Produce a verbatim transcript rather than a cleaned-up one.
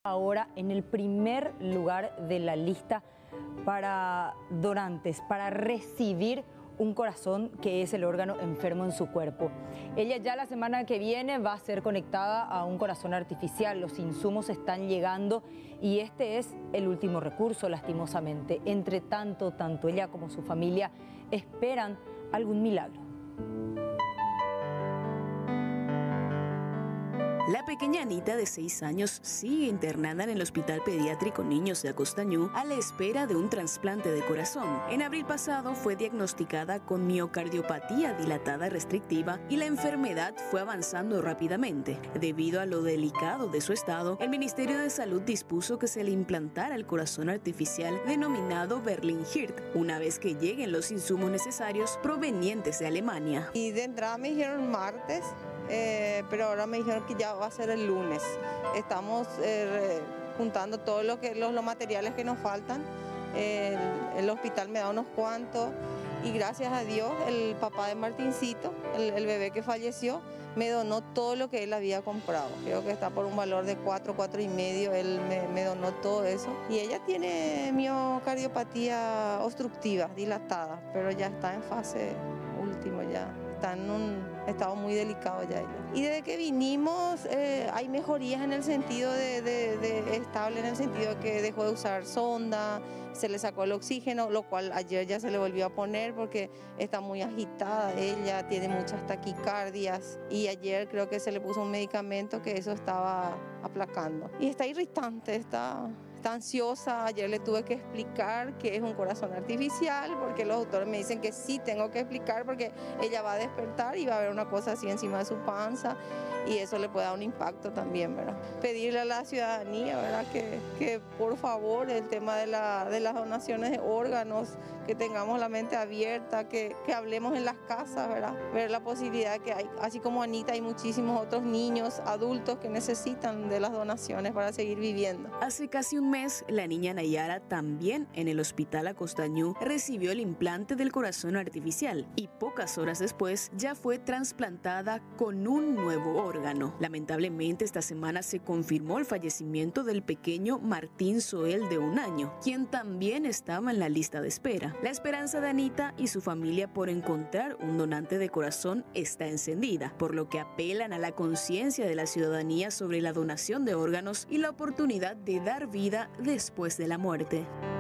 Ahora en el primer lugar de la lista para donantes, para recibir un corazón, que es el órgano enfermo en su cuerpo. Ella ya la semana que viene va a ser conectada a un corazón artificial. Los insumos están llegando y este es el último recurso, lastimosamente. Entre tanto, tanto ella como su familia esperan algún milagro. La pequeña Anita, de seis años, sigue internada en el Hospital Pediátrico Niños de Acostañú a la espera de un trasplante de corazón. En abril pasado fue diagnosticada con miocardiopatía dilatada restrictiva y la enfermedad fue avanzando rápidamente. Debido a lo delicado de su estado, el Ministerio de Salud dispuso que se le implantara el corazón artificial denominado Berlin Heart, una vez que lleguen los insumos necesarios provenientes de Alemania. Y de entrada me dijeron martes. Eh, pero ahora me dijeron que ya va a ser el lunes. Estamos eh, juntando todos lo que, los, los materiales que nos faltan. Eh, el, el hospital me da unos cuantos y gracias a Dios el papá de Martincito, el, el bebé que falleció, me donó todo lo que él había comprado. Creo que está por un valor de cuatro, cuatro y medio, él me, me donó todo eso. Y ella tiene miocardiopatía obstructiva, dilatada, pero ya está en fase última ya. Está en un estado muy delicado ya ella. Y desde que vinimos eh, hay mejorías en el sentido de, de, de estable, en el sentido de que dejó de usar sonda, se le sacó el oxígeno, lo cual ayer ya se le volvió a poner porque está muy agitada ella, tiene muchas taquicardias y ayer creo que se le puso un medicamento que eso estaba aplacando. Y está irritante, está... Está ansiosa, ayer le tuve que explicar que es un corazón artificial porque los doctores me dicen que sí tengo que explicar porque ella va a despertar y va a haber una cosa así encima de su panza y eso le puede dar un impacto también, ¿verdad? Pedirle a la ciudadanía, ¿verdad? Que, que por favor el tema de, la, de las donaciones de órganos, que tengamos la mente abierta, que, que hablemos en las casas, ¿verdad? Ver la posibilidad que hay, así como Anita, hay muchísimos otros niños, adultos que necesitan de las donaciones para seguir viviendo. Hace casi un mes, la niña Nayara, también en el Hospital Acostañú, recibió el implante del corazón artificial y pocas horas después ya fue trasplantada con un nuevo órgano. Lamentablemente, esta semana se confirmó el fallecimiento del pequeño Martín Soel, de un año, quien también estaba en la lista de espera. La esperanza de Anita y su familia por encontrar un donante de corazón está encendida, por lo que apelan a la conciencia de la ciudadanía sobre la donación de órganos y la oportunidad de dar vida después de la muerte.